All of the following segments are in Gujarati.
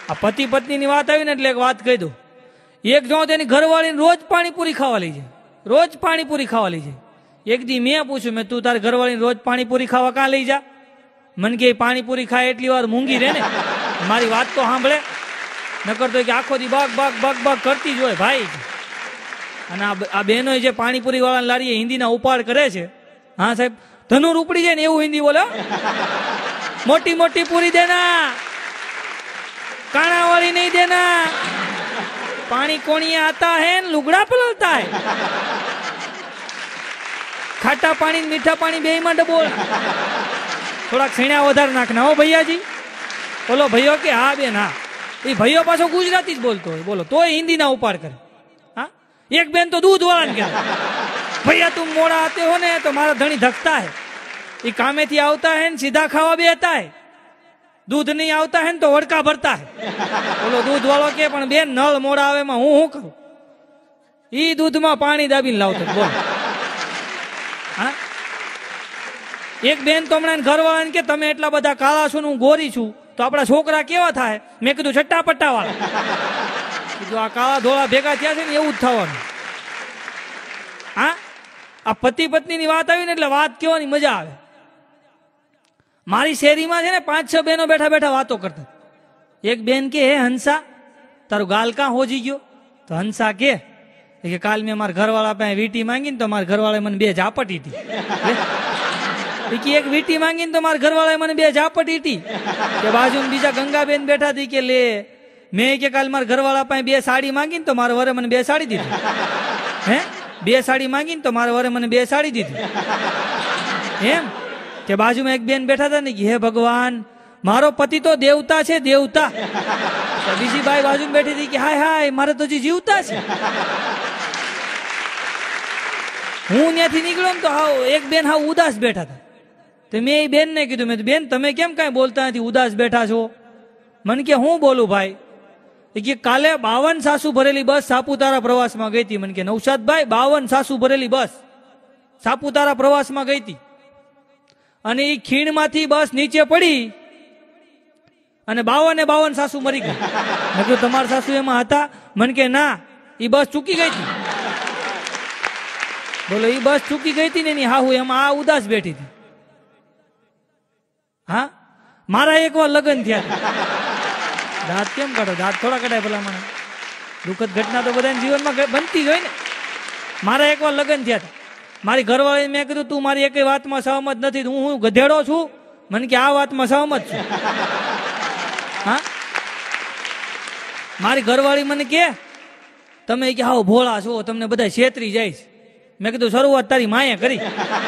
આ પતિ પત્નીની વાત આવી ને એટલે એક વાત કહી દઉં. એક જો તેની ઘરવાળીને રોજ પાણીપુરી ખાવા લઈ જાય, રોજ પાણીપુરી ખાવા લઈ જાય. એક દી મેં પૂછ્યું, મેં તું તારી ઘરવાળીને રોજ પાણીપુરી ખાવા કાં લઈ જા? મને કે પાણીપુરી ખાય એટલી વાર મૂંગી રહે ને, મારી વાત તો સાંભળે. નકર તો કે આખો દી બગ બગ બગ બગ કરતી જ હોય ભાઈ. અને આ બહેનો જે પાણીપુરી વાળા લારીએ હિન્દીના ઉપાડ કરે છે, હા સાહેબ, ધનુર ઉપડી જાય ને એવું હિન્દી બોલે. મોટી મોટી પૂરી દેના, કાણા वाली नहीं देना, पानी कोणिया आता है लुगड़ा पललता है. खाटा पानी मीठा पानी बे में डबोल. થોડાક છેણ્યા વધારે નાખના હો ભૈયાજી. બોલો ભૈયો કે હા બેન હા. એ ભૈયો પાછો ગુજરાતી જ બોલતો હોય, બોલો તોય હિન્દી ના ઉપાડ કરે. હા, એક બેન તો दूध वाला કહે, भैया तुम मोड़ा आते हो ने तो मारा धनी धकता है. ये कामे थी आवता है सीधा खावा बेहता है, दूध नहीं आवता है तो वड़का भरता है. बोलो दूध वालों के पण बेन नळ मोड़ा आवे में હું કરું? ઈ દૂધમાં પાણી દાબીને લાવતો. બોલો હા. એક બેન તો હમણાં ઘરવાળાને કે તમે એટલા બધા કાળા છો ને હું ગોરી છું તો આપણા છોકરા કેવા થાય? મેં કીધું છટ્ટા પટ્ટા વાળા. કીધું આ કાળા ધોળા ભેગા થયા છે ને એવું જ થવાનું. હા, આ પતિ પત્નીની વાત આવી ને એટલે વાત કેવાની મજા આવે. મારી શેરીમાં છે ને 5-6 બહેનો બેઠા બેઠા વાતો કરતા. એક બેન કે હે હંસા તારું ગાલ કાં હોજી ગયો? તો હંસા કે કાલ મેં મારા ઘરવાળા પાસે વીટી માંગી ને તો મારા ઘરવાળાએ મને 2 ઝાપટી હતી. એક વીટી માંગી ને તો મારા ઘરવાળાએ મને 2 ઝાપટી હતી. કે બાજુ બીજા ગંગાબેન બેઠા હતી કે લે મેં કે કાલ મારા ઘરવાળા પાસે 2 સાડી માંગી ને તો મારા વરે મને 2 સાડી દીધી. હે 2 સાડી માંગી ને તો મારા વરે મને 2 સાડી દીધી. એમ કે બાજુમાં એક બેન બેઠા હતા ને કે હે ભગવાન મારો પતિ તો દેવતા છે દેવતા. બીજી બાઈ બાજુમાં બેઠી હતી કે હાય હાય મારે તો હજી જીવતા છે. હું ત્યાંથી નીકળ્યો ને તો હાવ એક બેન હાવ ઉદાસ બેઠા હતા. તો મેં એ બેન ને કીધું, મેં બેન તમે કેમ કઈ બોલતા નથી, ઉદાસ બેઠા છો? મને કે હું બોલું ભાઈ? કે કાલે 52 સાસુ ભરેલી બસ સાપુતારા પ્રવાસમાં ગઈ હતી. મને કે નૌશાદભાઈ 52 સાસુ ભરેલી બસ સાપુતારા પ્રવાસમાં ગઈ હતી અને એ ખીણમાંથી બસ નીચે પડી અને 52 સાસુ મરી ગઈ. મેં કીધું તમારા સાસુ એમાં હતા? મને કે ના, એ બસ ચૂકી ગઈ હતી. બોલો એ બસ ચૂકી ગઈ હતી ને એની હાહુ એમાં આ ઉદાસ બેઠી હતી. હા, મારા એકવાર લગ્ન થયા હતા. દાંત કેમ કાઢો? દાંત થોડા કઢાય ભલા મને? દુઃખદ ઘટના તો બધાના જીવનમાં બનતી જ હોય ને. મારા એકવાર લગ્ન થયા હતા. મારી ઘરવાળીને મેં કીધું તું મારી એકેય વાતમાં સહમત નથી, હું ગધેડો છું? મને કે આ વાતમાં સહમત છું. હા, મારી ઘરવાળી મને કે તમે કે હાવ ભોળા છો, તમને બધા છેતરી જાય. મેં કીધું શરૂઆત તારી માએ કરી.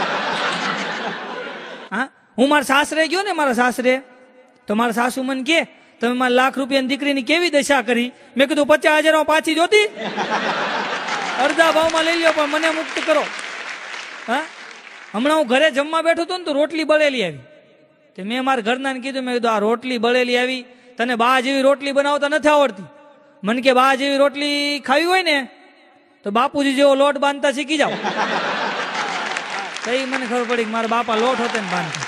હા, હું મારા સાસરે ગયો ને, મારા સાસરે તો મારા સાસુ મને કે તમે મારા લાખ રૂપિયાની દીકરીની કેવી દશા કરી? મેં કીધું 50,000 પાછી જોતી, અડધા ભાવમાં લઈ લ્યો પણ મને મુક્ત કરો. હા, હમણાં હું ઘરે જમવા બેઠો હતો ને તો રોટલી બળેલી આવી. તો મેં મારા ઘરના કીધું, મેં કીધું આ રોટલી બળેલી આવી, તને બા જેવી રોટલી બનાવતા નથી આવડતી? મને કે બા જેવી રોટલી ખાવી હોય ને તો બાપુજી જેવો લોટ બાંધતા શીખી જાઓ. કઈ મને ખબર પડી કે મારા બાપા લોટ હોતે ને બાંધતા.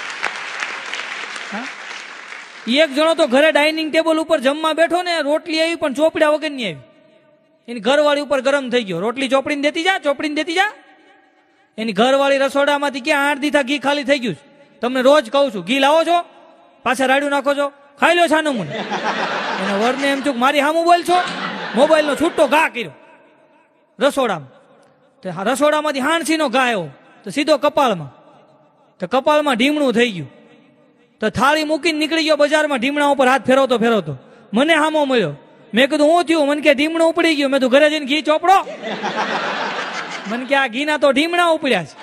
એક જણો તો ઘરે ડાઇનિંગ ટેબલ ઉપર જમવા બેઠો ને, રોટલી આવી પણ ચોપડ્યા વગર ની આવી. એની ઘરવાળી ઉપર ગરમ થઈ ગયો, રોટલી ચોપડીને દેતી જા, ચોપડીને દેતી જા. એની ઘરવાળી રસોડામાંથી ક્યાં 8 દીથા ઘી ખાલી થઈ ગયું. તમને રોજ કહું છું ઘી લાવો છો, પાછા રાડ્યું નાખો છો, ખાઈ લો છાનું મુન. એને વરને એમ છું મારી સામું બોલ છો, મોબાઈલ નો છૂટો ઘા કર્યો રસોડામાં. તો રસોડામાંથી હાણસીનો ઘા આવ્યો તો સીધો કપાળમાં. તો કપાળમાં ઢીમણું થઈ ગયું. તો થાળી મૂકીને નીકળી ગયો બજારમાં, ઢીમણા ઉપર હાથ ફેરવતો ફેરવતો મને હામો મળ્યો. મેં કીધું હું થયું? મને કે ઢીમણું ઉપડી ગયું. મેં તો ઘરે જઈને ઘી ચોપડો. મને કે આ ઘીના તો ઢીમણા ઉપડ્યા છે.